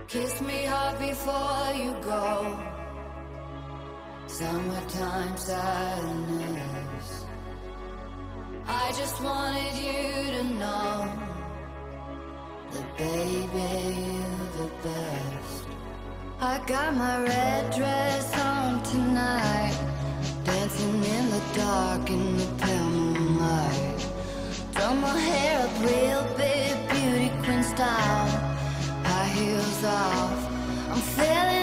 Kiss me hard before you go. Summertime sadness. I just wanted you to know that baby, you're the best. I got my red dress on tonight, dancing in the dark in the pale moonlight. Done my hair up real big, beauty queen style. High heels off, I'm feeling